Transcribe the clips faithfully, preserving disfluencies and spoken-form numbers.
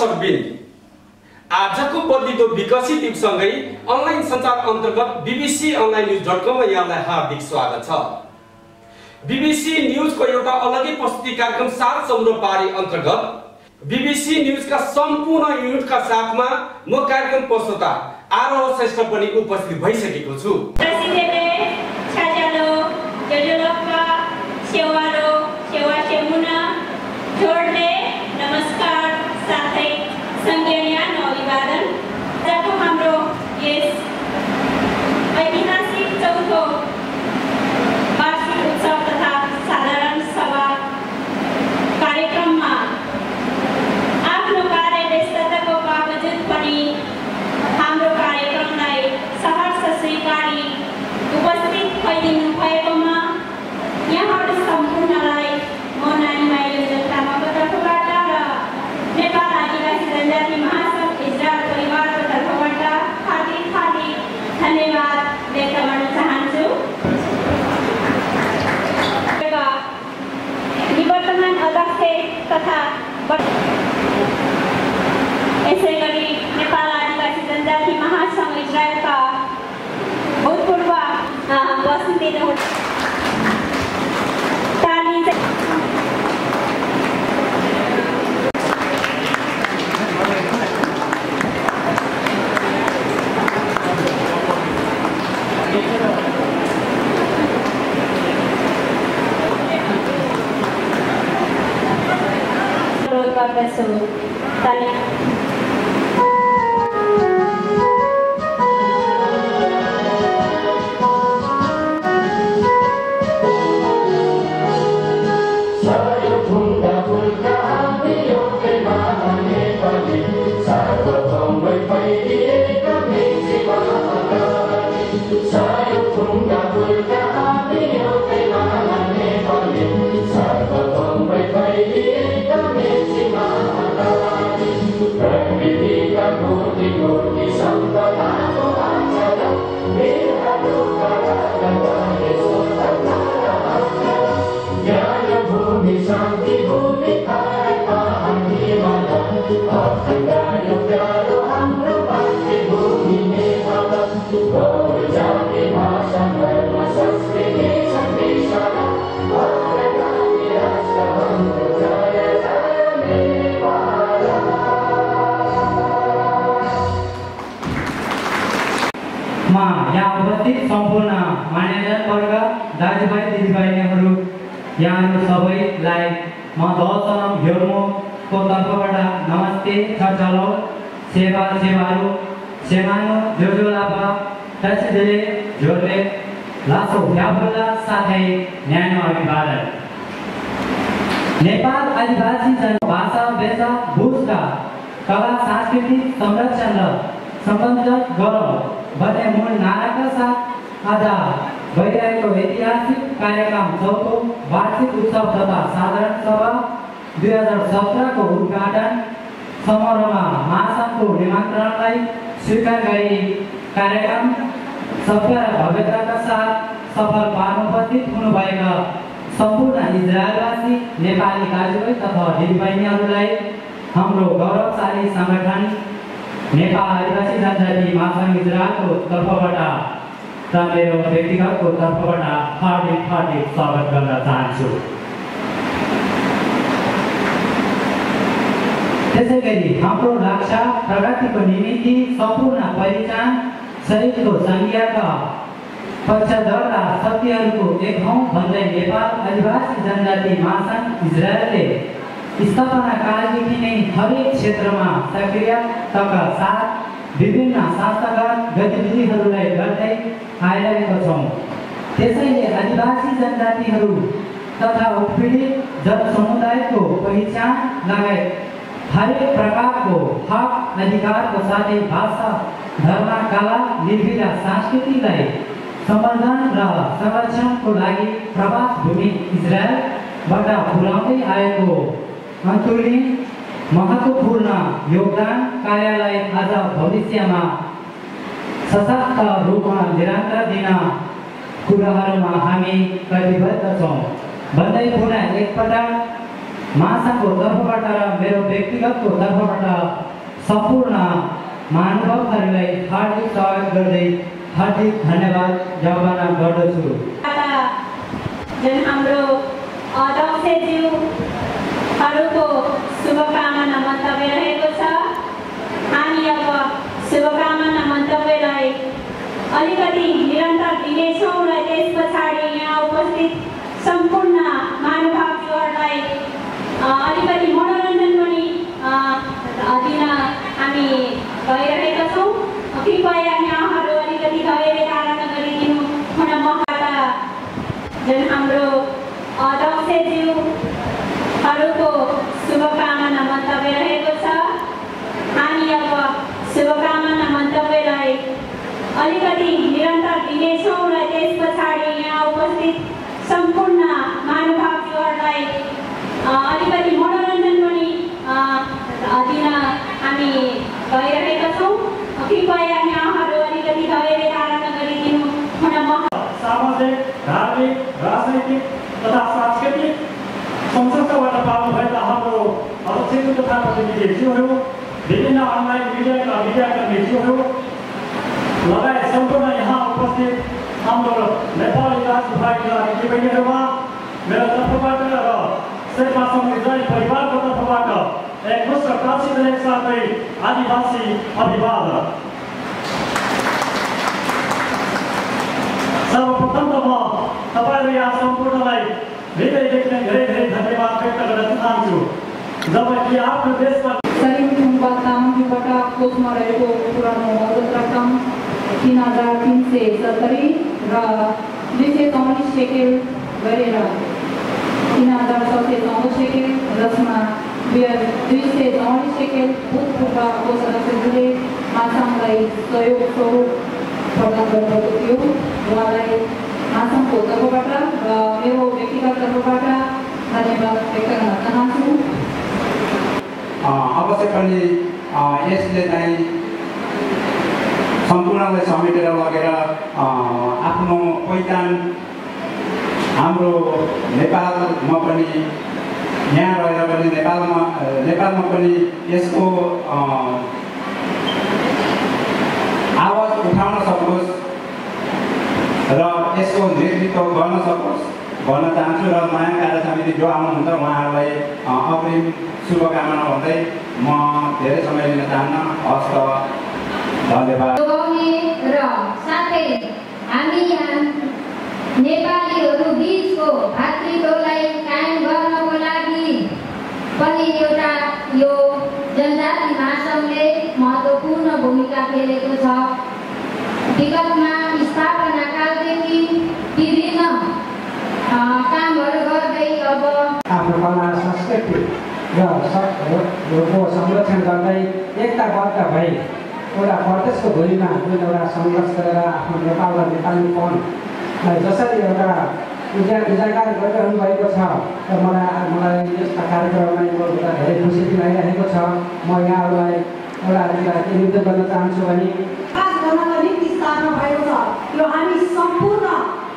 दर्शकवृन्द, आजको बदलिदो विकसित युगसँगै अनलाइन सञ्चार अन्तर्गत BBC online news dot com मा यहाँलाई हार्दिक स्वागत छ। बीबीसी न्युजको एउटा अलगै प्रस्तुति कार्यक्रम सात समुद्र पारी अन्तर्गत बीबीसी न्युजका सम्पूर्ण युनिटका साथमा म कार्यक्रम प्रस्तुता आरोह श्रेष्ठ पनि उपस्थित भइसकेको छु। नमस्कार साथै संज्ञान अभिवादन। जब हाम्रो यस ऐतिहासिक चौथो वार्षिक उत्सव तथा साधारण सभा कार्यक्रममा आफ्नो कार्य व्यस्तताको बावजुद पनि हाम्रो कार्यक्रमलाई सहर्ष स्वीकारी उपस्थित भइदिनु भएकोमा यहाँहरू सम्पूर्णलाई म नानी माइली जनताको तर्फबाट र नेपाल आदिवासी जनजाति महासंघ इजरायल परिवारको तर्फबाट हार्दिक हार्दिक धन्यवाद व्यक्त गर्न चाहन्छु। निवर्तमान अध्यक्ष तथा यसै गरी नेपाल आदिवासी जनजाति महासंघ इजरायलका भूतपूर्व उपस्थित गर्दछु। धन्यवाद। सम्पूर्ण मान्यजन वर्ग दाजुभाइ दिदीबहिनीहरू यहाँहरू सबैलाई म दसनम हेर्मोको तर्फबाट नमस्ते छचलो सेवा सेवाहरू सेवानो जोजोलापा तसिदले जोरले लासो व्यापुला साथै न्यानो अभिवादन। नेपाल आदिवासी जनभाषा वेशा भूषका कला सांस्कृतिक संरक्षण र सम्बन्ध गरौँ भन्ने मूल नाराका साथ आज भइरहेको ऐतिहासिक कार्यक्रम चौथो वार्षिक उत्सव तथा साधारण सभा दुई हजार सत्रको उद्घाटन समारोहमा महासंघको निमन्त्रणलाई स्वीकार गरी कार्यक्रम सफल र भव्यताका साथ सफल पार्न उपस्थित हुनुभएका सम्पूर्ण इजरायलवासी नेपाली दाजुभाइ तथा दिदीबहिनीहरूलाई हाम्रो गौरवशाली संगठन नेपाल आदिवासी जनजाति महासंघ इजरायलको तर्फबाट र मेरो व्यक्तिगतको तर्फबाट हार्दिक हार्दिक स्वागत गर्न चाहन्छु। त्यसै गरी हाम्रो लक्ष्य प्रगतिको निमित्त सम्पूर्ण पहिचान सहितको संघीयका पक्षधर र शक्तिहरूको एक हौँ भन्दै नेपाल आदिवासी जनजाति महासंघ इजरायलले स्थापना कालदेखि नै हरेक क्षेत्रमा सक्रियताका साथ विभिन्न संस्थागत गतिविधिहरूलाई गर्दै आइरहेका छौँ। त्यसैले आदिवासी जनजातिहरू तथा उत्पीडित जनसमुदायको पहिचान लगायत हरेक प्रकारको हक अधिकारको साथै भाषा धर्म कला लिपि र संस्कृतिलाई संवर्धन र संरक्षणको लागि प्रवास भूमि इजरायलबाट पुर्याउँदै आएको अन्तुलनीय महत्त्वपूर्ण योगदान कार्यलाई आज भविष्यमा सशक्त रूपमा निरन्तर दिन कुराहरूमा हामी कटिबद्ध छौँ भन्दै पुनः एकपटक महासङ्घको तर्फबाट र मेरो व्यक्तिगतको तर्फबाट सम्पूर्ण महानुभावहरूलाई हार्दिक स्वागत गर्दै हार्दिक धन्यवाद ज्ञापन गर्दछु। जुन हाम्रो अध्यक्षज्यूहरूको शुभकामना मन्तव्य रहेको छ। हामी अब शुभकामना मन्तव्यलाई अलिकति निरन्तर दिनेछौँ र त्यस पछाडि यहाँ उपस्थित सम्पूर्ण महानुभावज्यूहरूलाई अलिकति मनोरञ्जन पनि दिन हामी गइरहेका छौँ। कृपया यहाँहरू अलिकति धैर्य धारण गरिदिनु हुन मबाट जुन हाम्रो अध्यक्षज्यूहरूको शुभकामना मन्तव्य रहेको छ। हामी अब शुभकामना मन्तव्यलाई अलिकति निरन्तर दिनेछौँ र त्यस पछाडि यहाँ उपस्थित सम्पूर्ण महानुभावज्यूहरूलाई अलिकति मनोरञ्जन पनि दिन हामी गइरहेका छौँ। कृपया यहाँहरू अलिकति धैर्य धारण गरिदिनु हुन म सामाजिक, धार्मिक, राजनैतिक तथा सांस्कृतिक संस्थाबाट पाउनुभएका हाम्रो अध्यक्ष तथा प्रतिनिधिज्यूहरू, विभिन्न अनलाइन मिडियाका मिडियाकर्मीज्यूहरू लगायत सम्पूर्ण यहाँ उपस्थित हाम्रो नेपाली राजभाइका दिदीबहिनीहरूमा मेरो तर्फबाट र शेर्पा समुदाय परिवारको तर्फबाट एक मुष्ट काशीको साथै आदिवासी अभिवादन। सर्वप्रथम त म तपाईँहरू यहाँ सम्पूर्णलाई हृदयदेखि नै धेरै धेरै धन्यवाद व्यक्त गर्न चाहन्छु। जबकि आफ्नो देशमा सरिमथुम्पा तामाङबाट कोषमा रहेको पुरानो मद्दत रकम तीन हजार तिन सय सत्तरी र दुई सय चौवालिस सेकेल गरेर तीन हजार छ सय चौध सेकेल, जसमा दुई सय चौवालिस सेकेल भूतपूर्व कोष सदस्यहरूले महासङ्घलाई सहयोग स्वरूप प्रदान गर्नुभएको थियो। उहाँलाई महासङ्घको तर्फबाट र मेरो व्यक्तिगत तर्फबाट धन्यवाद व्यक्त गर्न चाहन्छु। अवश्य पनि यसले चाहिँ सम्पूर्णलाई समेटेर लगेर आफ्नो पहिचान हाम्रो नेपालमा पनि यहाँ रहेर पनि नेपालमा नेपालमा पनि यसको आवाज उठाउन सकोस् र यसको नेतृत्व गर्न सकोस् भन्न चाहन्छु। र नयाँ कार्य समिति जो आउनुहुन्छ उहाँहरूलाई अग्रिम शुभकामना भन्दै म धेरै समय लिन चाहन्न। हस्त धन्यवाद। र साथै हामी यहाँ नेपालीहरू बीचको भातृत्वलाई कायम गर्नको लागि पनि एउटा यो जनजाति महासङ्घले महत्त्वपूर्ण भूमिका खेलेको छ। विगतमा स्थापना कालदेखि विभिन्न कामहरू गर्दै अब आफ्नो कला संस्कृति र संरक्षण गर्दै एकताबद्ध भई एउटा प्रदेशको भूमिमा जुन एउटा सङ्घर्ष गरेर आफ्नो नेपाल र नेपालीपनलाई जसरी एउटा उजा उजागर गरिरहनु भएको छ र मलाई मलाई यस्ता कार्यक्रममा इन्भल्भ हुँदा धेरै खुसी लागिरहेको छ। म यहाँहरूलाई एउटा निवेदन गर्न चाहन्छु भने विकास गर्नको निम्ति स्थापना भएको छ। यो हामी सम्पूर्ण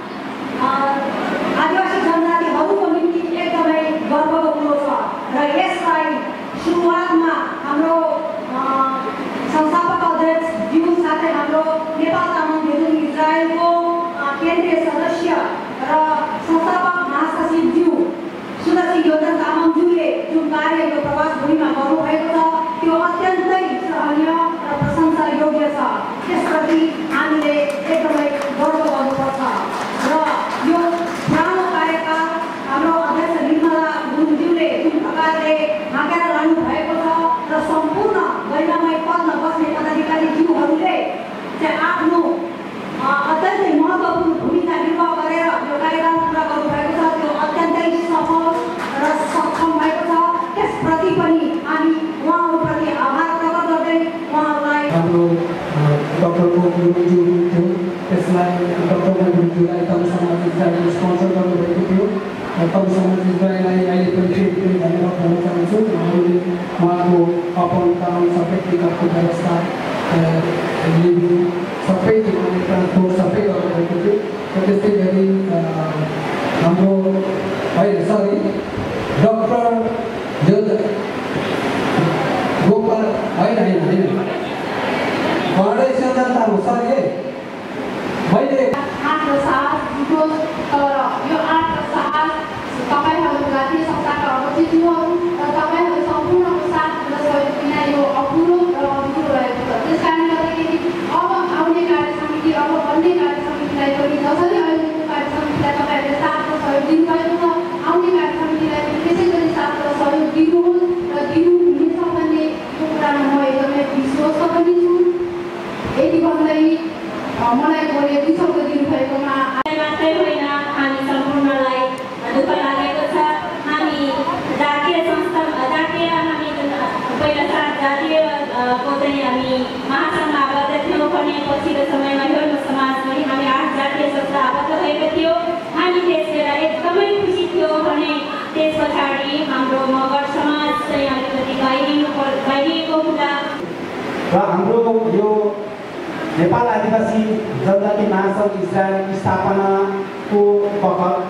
आदिवासी जनजातिहरूको निम्ति एकदमै गर्वको कुरो छ र यसलाई सुरुवातमा हाम्रो संस्थापक अध्यक्ष ज्यू साथै हाम्रो नेपाल तामाङ भेदुङ इजरायलको केन्द्रीय सदस्य र संस्थापक महासचिव ज्यू सुदर्शन योजन तामाङज्यूले जुन कार्य यो प्रवास भूमिमा गर्नुभएको छ त्यो अत्यन्तै सराहनीय र प्रशंसा योग्य छ। त्यसप्रति हामीले एकदमै गर्व गर्नुपर्छ र यो पुरानो कार्यकाल हाम्रो अध्यक्ष निर्मला गुरुङज्यूले जुन प्रकारले हाँकेर लानु भएको छ र सम्पूर्ण गरिमामय पदमा बस्ने पदाधिकारीज्यूहरूले चाहिँ आफ्नो अत्यन्तै महत्त्वपूर्ण भूमिका निर्वाह गरेर यो कार्यक्रम पुरा गर्नुभएको छ। त्यो अत्यन्तै सफल र सक्षम भएको छ। त्यसप्रति पनि हामी उहाँहरूप्रति आभार प्रकट गर्दै उहाँहरूलाई हाम्रो डक्टरको गुरुज्यू हुनुहुन्थ्यो, त्यसलाई डक्टर गुरुज्यूलाई तल समाज इजरायलले स्पोन्सर गर्नुभएको थियो। तल समाज इजरायललाई अहिले पनि फेरि पनि धन्यवाद भन्न चाहन्छु। उहाँहरूले उहाँको अपन काम सबै प्रकारको व्यवस्था सबै ट्रान्सपोर्ट सबै गर्नुभएको थियो। र त्यस्तै गरी हाम्रो होइन सरी डक्टर जातीय को चाहिँ हामी महासङ्घमा आबद्ध थियौँ भने पछिल्लो समयमा हेर्नु समाजमा हामी आठ जातीय संस्था आबद्ध भएका थियौँ। हामी त्यस बेला एकदमै खुसी थियौँ भने त्यस पछाडि हाम्रो मगर समाज चाहिँ अलिकति बाहिरिनु बाहिरिएको हुँदा र हाम्रो यो नेपाल आदिवासी जनजाति महासङ्घ इजरायल स्थापनाको बखत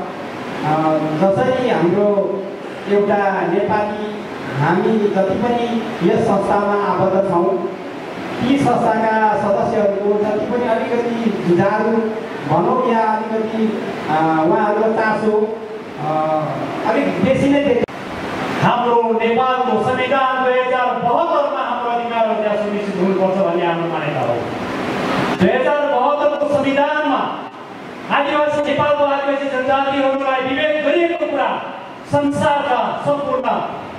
जसरी हाम्रो एउटा नेपाली हामी जति पनि यस संस्थामा आबद्ध छौँ ती संस्थाका सदस्यहरूको जति पनि अलिकति जुझारु भनौँ या अलिकति उहाँहरूको चासो अलिक बेसी नै देख्छ। हाम्रो नेपालको संविधान दुई हजार बहत्तरमा हाम्रो अधिकारहरू त्यहाँ सुनिश्चित हुनुपर्छ भन्ने हाम्रो मान्यता हो। दुई हजार बहत्तरको संविधानमा आदिवासी नेपालको आदिवासी जनजातिहरूलाई विभेद गरिएको कुरा संसारका सम्पूर्ण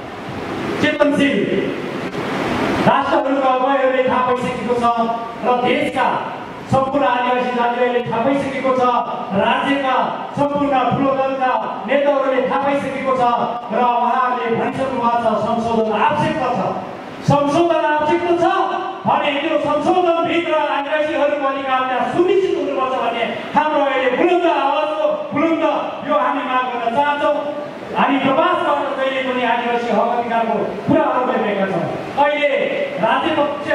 चेतनशील राष्ट्रहरूका उपायहरूले थाहा पाइसकेको छ र देशका सम्पूर्ण आदिवासी जातिहरूले थाहा पाइसकेको छ, राज्यका सम्पूर्ण ठुलो दलका नेताहरूले थाहा पाइसकेको छ र उहाँहरूले भनिसक्नु भएको छ संशोधन आवश्यकता छ। संशोधन आवश्यकता छ भने त्यो संशोधनभित्र आदिवासीहरूको अधिकार त्यहाँ सुनिश्चित हुनुपर्छ भन्ने हाम्रो अहिले बुलन्द आवाजको बुलन्द यो हामी माग गर्न चाहन्छौँ। हामी प्रवासबाट कहिले पनि आदिवासी हक अधिकारको कुराहरू गरिरहेका छौँ। अहिले राज्य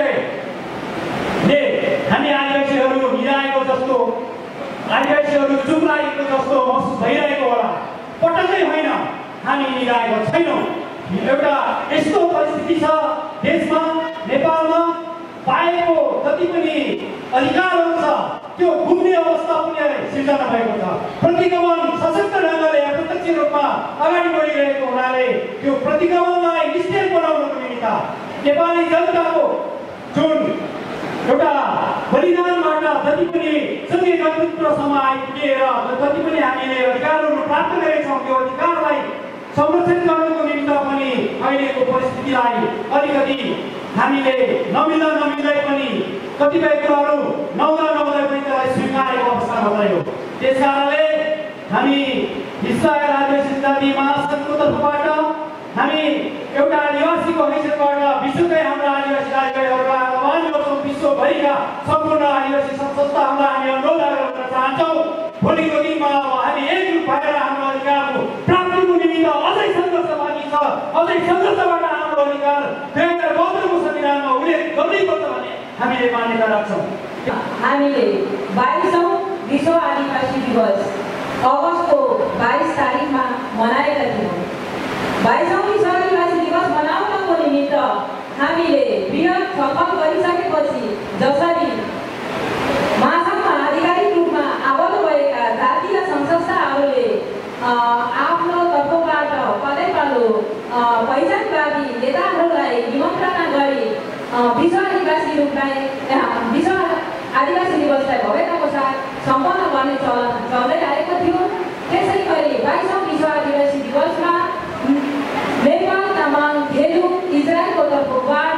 पक्षले हामी आदिवासीहरू मिलाएको जस्तो आदिवासीहरू चुप लागेको जस्तो महसुस भइरहेको होला, पटक्कै होइन। हामी मिलाएको छैनौँ। एउटा यस्तो परिस्थिति छ देशमा नेपालमा पाएको जति पनि अधिकारहरू छ त्यो गुम्ने अवस्था पनि सिर्जना भएको छ। प्रतिगमन सशक्त ढङ्गले प्रत्यक्ष रूपमा अगाडि बढिरहेको हुनाले त्यो प्रतिगमनलाई निश्चय बनाउनको निमित्त नेपाली जनताको जुन एउटा बलिदानबाट जति पनि सङ्घीय गणतन्त्रसम्म आइपुगेर जति पनि हामीले अधिकारहरू प्राप्त गरेका छौँ त्यो अधिकारलाई संरक्षण गर्नको निमित्त पनि अहिलेको परिस्थितिलाई अलिकति हामीले नमिल्दा नमिल्दै पनि कतिपय कुराहरू नहुँदा नहुँदै पनि त्यसलाई स्वीकारेको अवस्थामा रह्यो। त्यस कारणले हामी इजरायल आदिवासी जाति महासङ्घको तर्फबाट हामी एउटा आदिवासीको हैसियतबाट विश्वकै हाम्रा आदिवासी दाजुभाइहरूलाई आह्वान गर्छौँ, विश्वभरिका सम्पूर्ण आदिवासी संस्थाहरूलाई हामी अनुरोध गर्न चाहन्छौँ भोलिको दिनमा हामी एकजुट भएर हाम्रो अधिकारको प्राप्तिको निमित्त अझै सङ्घर्षमाथि छ, अझै सङ्घर्षबाट हाम्रो अधिकार दुई हजार बहत्तरको संविधानमा उल्लेख गर्नैपर्छ भन्ने हामीले मान्यता राख्छौँ। हामीले बाइसौँ विश्व आदिवासी दिवस अगस्तको बाइस तारिकमा मनाएका थियौँ। बाइसौँ विश्व आदिवासी दिवस मनाउनको निमित्त हामीले वृहत छलफल गरिसकेपछि जसरी महासङ्घमा आधिकारिक रूपमा आबद्ध भएका जातीय संस्थाहरूले आफ्नो तर्फबाट पालै पालो पहिचानवादी नेताहरूलाई निमन्त्रणा गरी विश्व आदिवासी रूपलाई विश्व आदिवासी दिवसलाई भव्यताको साथ सम्पन्न गर्ने चलन चल्दै आएको थियो। त्यसै गरी बाइसौँ विश्व आदिवासी दिवसमा नेपाल तामाङ धेलु इजरायलको तर्फबाट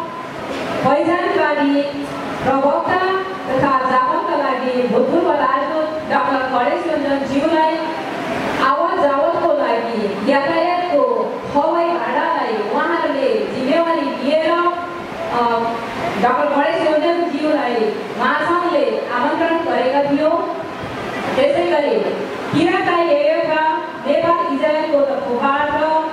पहिचानवादी प्रवक्ता तथा जावतका लागि भूतपूर्व राजदूत डाक्टर गणेश रञ्जनज्यूलाई आवाज जावतको लागि यातायातको हवाई भाडालाई उहाँहरूले जिम्मेवारी लिएर डाक्टर गणेश रञ्जनज्यूलाई महासङ्घले आमन्त्रण गरेका थियौँ। त्यसै गरी किराताई एएफका नेपाल इजरायलको तर्फबाट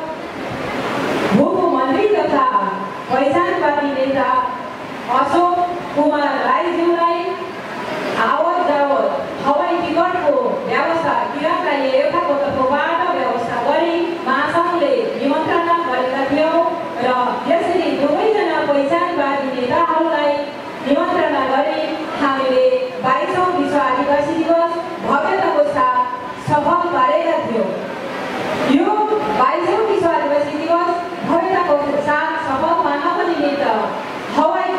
भूको मन्त्री तथा पहिचानवादी नेता अशोक कुमार राईज्यूलाई आवत जावत हवाई टिकटको व्यवस्था किराताई एएफको तर्फबाट व्यवस्था गरी महासङ्घले निमन्त्रणा गरेका थियौँ र यसरी दुवैजना पहिचानवादी नेताहरूलाई निमन्त्रणा गरी हामीले बाइसौँ विश्व आदिवासी दिवस भव्यताको साथ सफल पारेका थियौँ। यो बाइसौँ विश्व आदिवासी दिवस भव्यताको साथ सफल पार्नको निमित्त हवाई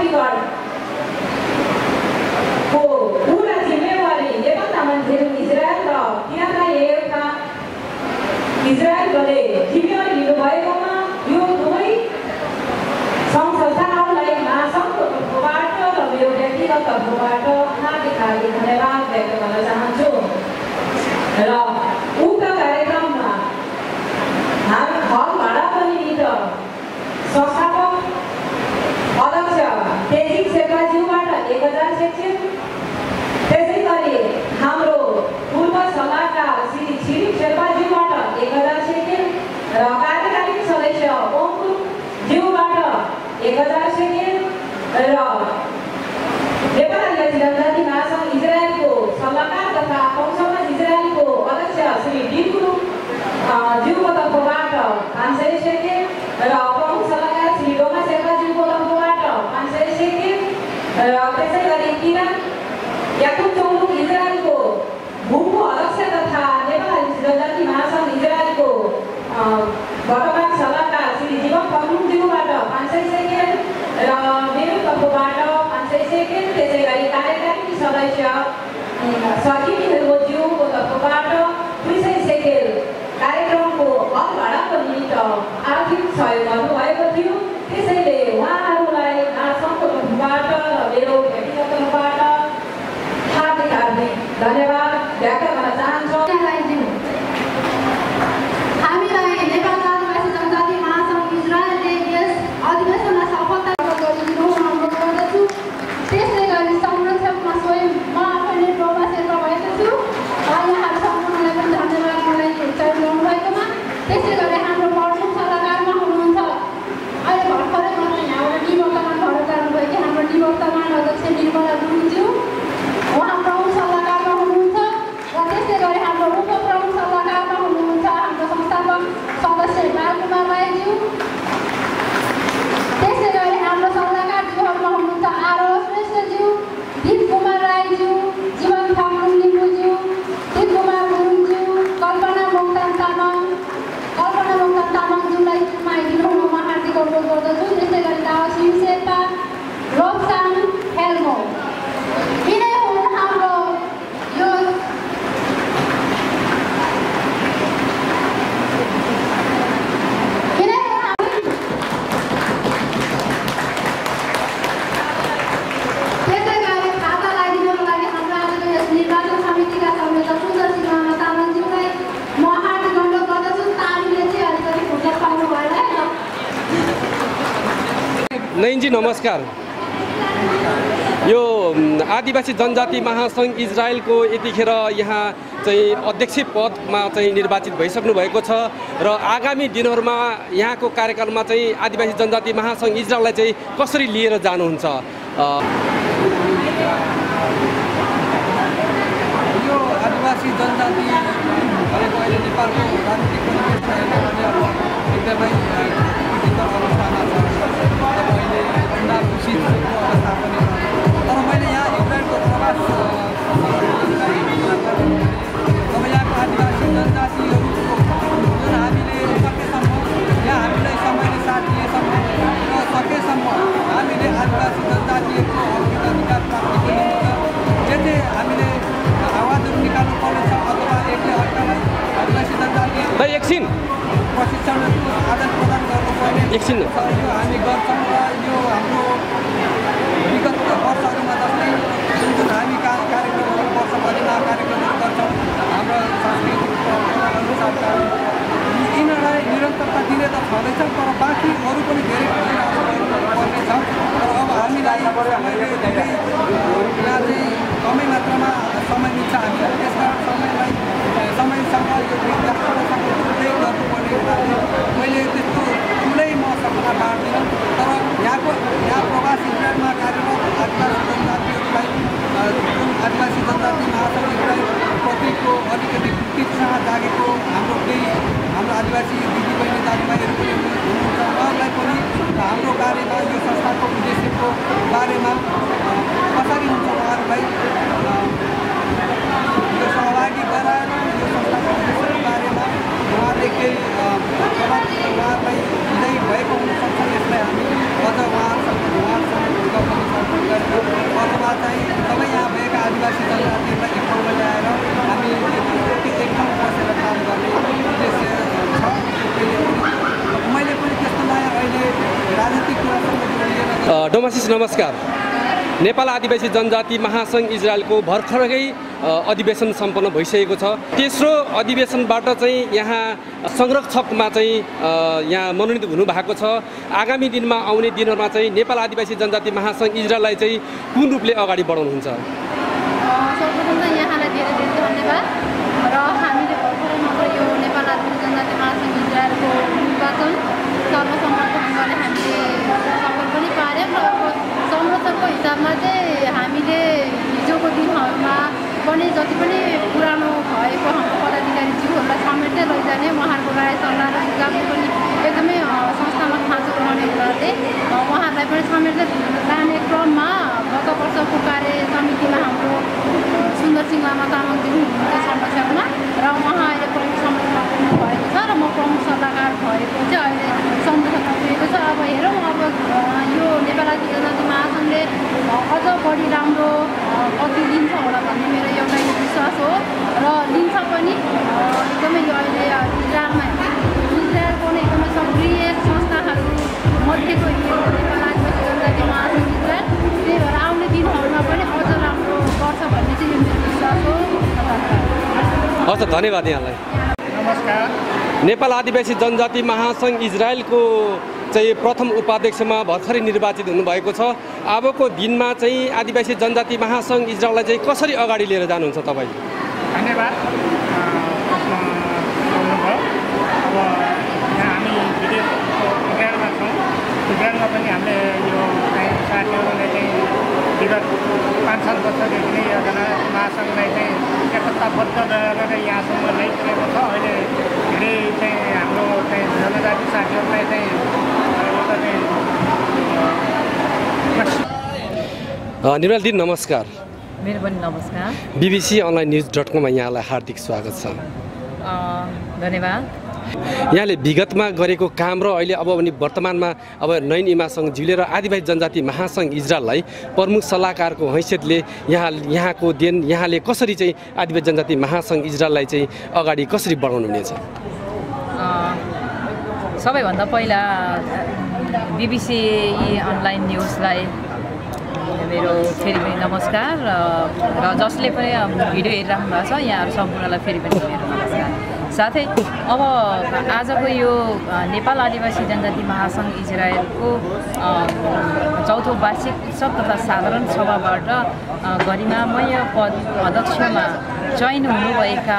टिकटको पुरा जिम्मेवारी नेपाल तामाङ धेलु इजरायल र किराताई एएफका इजरायलले जिम्मेवारी लिनुभएकोमा यो दुवै सङ्घ संस्थाहरूलाई महासङ्घको तर्फबाट र मेरो व्यक्तिगत तर्फबाट हार्दिक हार्दिक धन्यवाद व्यक्त गर्न चाहन्छु। र उक्त कार्यक्रममा हामी घर भाडाको निमित्त संस्थापक एक हजार सेकेन्ड र नेपाल आदिवासी जनजाति महासङ्घ इजरायलको सल्लाहकार तथा कौशल इजरायलको अध्यक्ष श्री डिम्बु ज्यूको तर्फबाट पाँच सय सेकेन्ड र प्रमुख सल्लाहकार श्री डोमा शेर्पा ज्यूको तर्फबाट पाँच सय सेकेन्ड र त्यसै गरी किरण याकुब चौमुख इजरायलको भूको अध्यक्ष तथा नेपाल आदिवासी जनजाति महासङ्घ इजरायलको वर्तमान सल्लाहकार श्री जीवन प्रमुख ज्यूबाट पाँच सय सेकेन्ड र मेरो तर्फबाट पाँच सय सेकेन्ड त्यसै गरी कार्यकारी सदस्य सचिवहरूको ज्यूको तर्फबाट दुई सय सेकेन्ड कार्यक्रमको हल भाडाको निमित्त आर्थिक सहयोग गर्नुभएको थियो। त्यसैले उहाँहरूलाई महासङ्घको तर्फबाट र मेरो व्यक्तिगत तर्फबाट हार्दिक हार्दिक धन्यवाद व्यक्त गर्न चाहन्छु। हामीलाई नेपाल आदिवासी जनजाति महासङ्घ इजरायलले यस अधिवेशनमा सफलता गरिदिनु अनुरोध गर्दछु। त्यसै गरी संरक्षकमा स्वयं म आफैले डोमा शेर्पा भएको छु। यहाँहरू सम्पूर्णलाई पनि धन्यवाद मलाई चयन गर्नुभएकोमा। त्यसै गरी हाम्रो प्रमुख सल्लाहकारमा हुनुहुन्छ अहिले भर्खरै मात्रै यहाँबाट निवर्तमान भएर जानुभयो कि हाम्रो निवर्तमान अध्यक्ष निर्मला गुरुङज्यू उहाँ प्रमुख सल्लाहकारमा हुनुहुन्छ र त्यसै गरी हाम्रो उप प्रमुख सल्लाहकारमा हुनुहुन्छ हाम्रो संस्थापक सदस्य बालकुमार राईज्यू। त्यसै गरी हाम्रो सल्लाहकारज्यूहरूमा हुनुहुन्छ आरोह श्रेष्ठज्यू, दीप कुमार राईज्यू, जीवन फाक्रुङ लिम्बुज्यू, दीप कुमार गुरुङज्यू, कल्पना मोक्तान तामाङ कल्पना मोक्तान तामाङज्यूलाई माइदिनु हुन म हार्दिक अनुरोध गर्दछु। त्यसै गरी दावा शेर्पा, रोप्साङ हेल्मो यिनै हुन् हाम्रो यो यिनै त्यसै गरी खाता लगाइदिनुको लागि हाम्रो आजको यस निर्वाचन समितिका संयोजक सुन्दर सिंह मामा तामाङज्यूलाई म हार्दिक अनुरोध गर्दछु। तालीले चाहिँ अलिकति फुर्सद पाउनु भएन है। नयनजी नमस्कार। यो आदिवासी जनजाति महासङ्घ इजरायलको यतिखेर यहाँ चाहिँ अध्यक्ष पदमा चाहिँ निर्वाचित भइसक्नु भएको छ र आगामी दिनहरूमा यहाँको कार्यकालमा चाहिँ आदिवासी जनजाति महासङ्घ इजरायललाई चाहिँ कसरी लिएर जानुहुन्छ? यो आदिवासी जनजाति भनेको अहिले नेपालको राजनीतिक परिवेशमा हेर्ने हो भने एकदमै विचित्र अवस्थामा छ। अब अहिले भन्दा खुसी भएको अवस्था पनि छ। तर मैले यहाँ इजरायलको प्रवास अब यहाँको आदिवासी जनजातिहरूको जुन हामीले सकेसम्म यहाँ हामीलाई समयले साथ दिएसम्म र सकेसम्म हामीले आदिवासी जनजातिहरूको हक अधिकार प्राप्तिको निमित्त जे जे हामीले आवाजहरू निकाल्नु पर्नेछ अथवा एकले अर्कालाई आदिवासी जनजाति एकछिन प्रशिक्षणहरू आदान प्रदान गर्नुपर्ने एकछिन यो हामी गर्छौँ र यो हाम्रो विगत वर्षहरूमा जस्तै जुन जुन हामी कार्यक्रमहरू वर्षभरिमा कार्यक्रमहरू गर्छौँ हाम्रो सांस्कृतिक अनुसार यिनीहरूलाई निरन्तरता दिने त छँदैछ तर बाँकी अरू पनि धेरै कुराहरू गर्नुपर्ने छ। तर अब हामीलाई समयले धेरै यहाँ चाहिँ कमै मात्रामा समय मिल्छ हामीलाई। त्यसकारण समयलाई समयसँग यो विद्यार्थीहरूसँग जुट्दै गर्नुपर्ने हुनाले मैले त्यस्तो ठुलै म सपना बाँड्दिनँ। तर यहाँको यहाँ प्रवास इजरायलमा कार्यरत आदिवासी जनजातिहरूलाई जुन आदिवासी जनजाति महासङ्घ इजरायल प्रतिको अलिकति उत्साह जागेको हाम्रो केही हाम्रो आदिवासी दिदीबहिनी दाजुभाइहरू पनि हुनुहुन्छ। उहाँहरूलाई पनि हाम्रो बारेमा यो संस्थाको उद्देश्यको बारेमा कसरी हुन्छ उहाँहरूलाई यो सहभागी गराएर यो संस्थाको उद्देश्यको बारेमा उहाँले केही उहाँहरूलाई दिँदै भएको हुनसक्छ। यसलाई हामी अझ उहाँहरूसँग उहाँहरूसँग गफहरू छलफल गरेर अथवा चाहिँ सबै यहाँ भएका आदिवासी जनजातिहरूलाई एक ठाउँमा ल्याएर हामी एक ठाउँ बसेर काम गर्ने उद्देश्य छ। मैले पनि त्यस्तो नयाँ अहिले राजनीतिक कुरासँग जोडिएर डोमासिस नमस्कार। नेपाल आदिवासी जनजाति महासङ्घ इजरायलको भर्खरै अधिवेशन सम्पन्न भइसकेको छ। तेस्रो अधिवेशनबाट चाहिँ यहाँ संरक्षकमा चाहिँ यहाँ मनोनित हुनुभएको छ। आगामी दिनमा आउने दिनहरूमा चाहिँ नेपाल आदिवासी जनजाति महासङ्घ इजरायललाई चाहिँ कुन रूपले अगाडि बढाउनुहुन्छ? सर्वप्रथम यहाँलाई धेरै धेरै धन्यवाद र हामीले भर्खरै मात्र यो नेपाल आदिवासी जनजाति महासङ्घ इजरायलको निर्वाचन सर्वसम्मत ढङ्गले हामीले सफल पनि उनीहरूलाई पनि समेट्दै लाने क्रममा गत वर्षको कार्य समितिमा हाम्रो सुन्दर सिंह लामा तामाङज्यू हुनुहुन्छ संरक्षकमा र उहाँ अहिले प्रमुख संरक्षक भएको छ र म प्रमुख सल्लाहकार भएको चाहिँ अहिले सम्झौता पुगेको छ। अब हेरौँ अब यो नेपाल आदिवासी जनजाति महासङ्घले अझ बढी राम्रो गति लिन्छ होला भन्ने मेरो एउटा विश्वास हो र लिन्छ पनि। एकदमै यो अहिले इजरायलमा इजरायलको नै एकदमै सक्रिय संस्थाहरू मध्येको यो नेपाल आदिवासी जनजाति महासङ्घ इजरायल, त्यही भएर आउने दिनहरूमा पनि अझ राम्रो गर्छ भन्ने चाहिँ यो मेरो विश्वास हो। हस् त, धन्यवाद यहाँलाई। नमस्कार। नेपाल आदिवासी जनजाति महासङ्घ इजरायलको चाहिँ प्रथम उपाध्यक्षमा भर्खरै निर्वाचित हुनुभएको छ। अबको दिनमा चाहिँ आदिवासी जनजाति महासङ्घ इजरायललाई चाहिँ कसरी अगाडि लिएर जानुहुन्छ तपाईँ? धन्यवाद। अब यहाँ हामी विदेशको इजरायलमा छौँ। इजरायलमा पनि हामीले यो साथीहरूले चाहिँ विगत पाँच सात वर्षदेखि नै यो महासङ्घलाई चाहिँ एकताबद्ध गरेर यहाँसम्म ल्याइसकेको छ। अहिले धेरै चाहिँ हाम्रो चाहिँ जनजाति साथीहरूलाई चाहिँ निर्मल दिन नमस्कार। मेरो पनि नमस्कार। बीबीसी अनलाइन न्युज डट कममा यहाँलाई हार्दिक स्वागत छ। धन्यवाद। यहाँले विगतमा गरेको काम र अहिले अब भने वर्तमानमा अब नयन इमासङ्घज्यूले र आदिवासी जनजाति महासङ्घ इजरायललाई प्रमुख सल्लाहकारको हैसियतले यहाँ यहाँको देन यहाँले कसरी चाहिँ आदिवासी जनजाति महासङ्घ इजरायललाई चाहिँ अगाडि कसरी बढाउनु हुनेछ? सबैभन्दा पहिला बीबीसी अनलाइन न्युजलाई मेरो फेरि पनि नमस्कार र जसले पनि भिडियो हेरिराख्नु भएको छ यहाँहरू सम्पूर्णलाई फेरि पनि मेरो नमस्कार। साथै अब आजको यो नेपाल आदिवासी जनजाति महासङ्घ इजरायलको चौथो वार्षिक उत्सव तथा साधारण सभाबाट गरिमामय पद अध्यक्षमा चयन हुनुभएका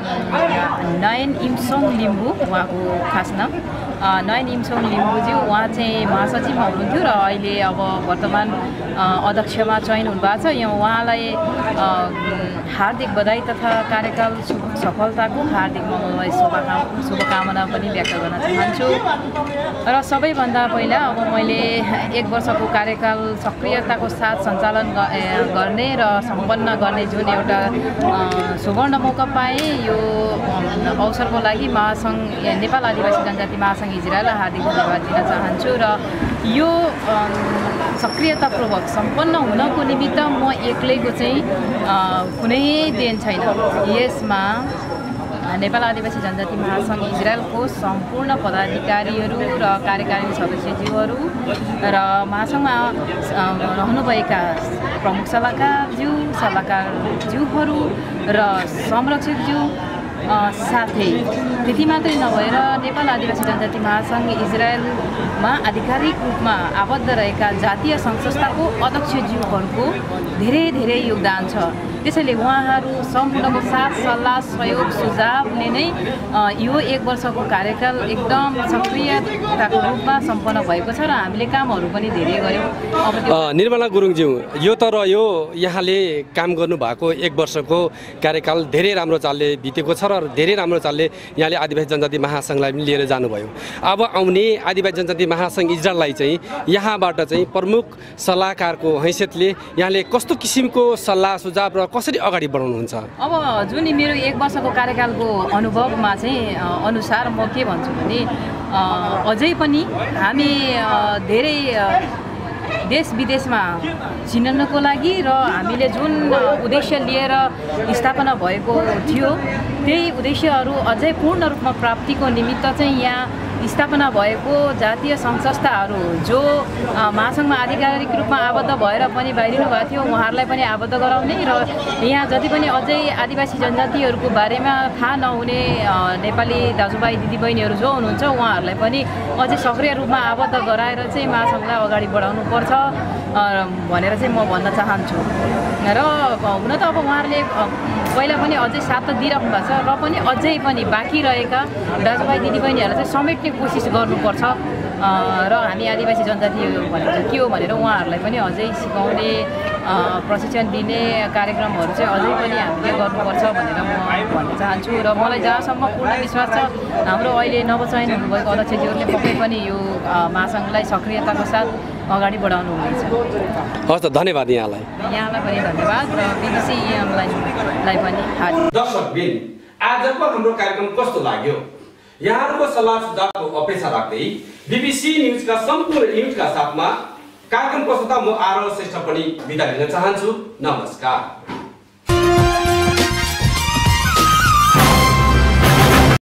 नयन इमसोङ लिम्बू, उहाँको खास नाम नयन इमसोङ लिम्बूज्यू, उहाँ चाहिँ महासचिवमा हुनुहुन्थ्यो र अहिले अब वर्तमान अध्यक्षमा चयन हुनुभएको छ। यहाँ उहाँलाई हार्दिक बधाई तथा कार्यकाल सफलताको हार्दिक मङ्गलमय शुभकामना शुभकामना पनि व्यक्त गर्न चाहन्छु। र सबैभन्दा पहिला अब मैले एक वर्षको कार्यकाल सक्रियताको साथ सञ्चालन गर्ने र सम्पन्न गर्ने जुन एउटा सुवर्ण मौका पाएँ, यो अवसरको लागि महासङ्घ नेपाल आदिवासी जनजाति महासङ्घ इजरायललाई हार्दिक धन्यवाद दिन चाहन्छु। र यो सक्रियतापूर्वक सम्पन्न हुनको निमित्त म एक्लैको चाहिँ कुनै देन छैन। यसमा नेपाल आदिवासी जनजाति महासङ्घ इजरायलको सम्पूर्ण पदाधिकारीहरू र कार्यकारिणी सदस्यज्यूहरू र महासङ्घमा रहनुभएका प्रमुख सल्लाहकारज्यू सल्लाहकारज्यूहरू र संरक्षकज्यू साथै त्यति मात्रै नभएर नेपाल आदिवासी जनजाति महासङ्घ इजरायलमा आधिकारिक रूपमा आबद्ध रहेका जातीय सङ्घ संस्थाको अध्यक्षज्यूहरूको धेरै धेरै योगदान छ। त्यसैले उहाँहरू सम्पूर्णको साथ सल्लाह सहयोग सुझावले नै यो एक वर्षको कार्यकाल एकदम सक्रियताको रूपमा सम्पन्न भएको छ र हामीले कामहरू पनि धेरै गऱ्यौँ। अब निर्मला गुरुङज्यू, यो त रह्यो यहाँले काम गर्नुभएको एक वर्षको कार्यकाल धेरै राम्रो चालले बितेको छ र धेरै राम्रो चालले यहाँले आदिवासी जनजाति महासङ्घलाई पनि लिएर जानुभयो। अब आउने आदिवासी जनजाति महासङ्घ इजरायललाई चाहिँ यहाँबाट चाहिँ प्रमुख सल्लाहकारको हैसियतले यहाँले कस्तो किसिमको सल्लाह सुझाव र कसरी अगाडि बढाउनुहुन्छ? अब जुन मेरो एक वर्षको कार्यकालको अनुभवमा चाहिँ अनुसार म के भन्छु भने अझै पनि हामी धेरै देश विदेशमा चिन्नको लागि र हामीले जुन उद्देश्य लिएर स्थापना भएको थियो त्यही उद्देश्यहरू अझै पूर्ण रूपमा प्राप्तिको निमित्त चाहिँ यहाँ स्थापना भएको जातीय सङ्घ संस्थाहरू जो महासङ्घमा आधिकारिक रूपमा आबद्ध भएर पनि बाहिरिनु भएको थियो उहाँहरूलाई पनि आबद्ध गराउने र यहाँ जति पनि अझै आदिवासी जनजातिहरूको बारेमा थाहा नहुने नेपाली दाजुभाइ दिदीबहिनीहरू जो हुनुहुन्छ उहाँहरूलाई पनि अझै सक्रिय रूपमा आबद्ध गराएर चाहिँ महासङ्घलाई अगाडि बढाउनु पर्छ भनेर चाहिँ म भन्न चाहन्छु। र हुन त अब उहाँहरूले पहिला पनि अझै साथ त दिइराख्नु भएको छ र पनि अझै पनि बाँकी रहेका दाजुभाइ दिदीबहिनीहरूलाई चाहिँ समेट्ने कोसिस गर्नुपर्छ र हामी आदिवासी जनजाति भनेको के हो भनेर उहाँहरूलाई पनि अझै सिकाउने प्रशिक्षण दिने कार्यक्रमहरू चाहिँ अझै पनि हामीले गर्नुपर्छ भनेर म भन्न चाहन्छु। र मलाई जहाँसम्म पूर्ण विश्वास छ हाम्रो अहिले नवचयन हुनुभएको अध्यक्षज्यूहरूले पक्कै पनि यो महासङ्घलाई सक्रियताको साथ अगाडि बढाउनु हुनेछ। हस् त, धन्यवाद यहाँलाई। यहाँलाई पनि धन्यवाद र बिबिसी अनलाइनलाई पनि हार्दिक। दर्शकबिन, आजको हाम्रो कार्यक्रम कस्तो लाग्यो? यहाँहरूको सल्लाह सुझावको अपेक्षा राख्दै बिबिसी न्युजका सम्पूर्ण युनिटका साथमा कार्यक्रम प्रस्तुता म आरोह श्रेष्ठ पनि बिदा लिन चाहन्छु। नमस्कार।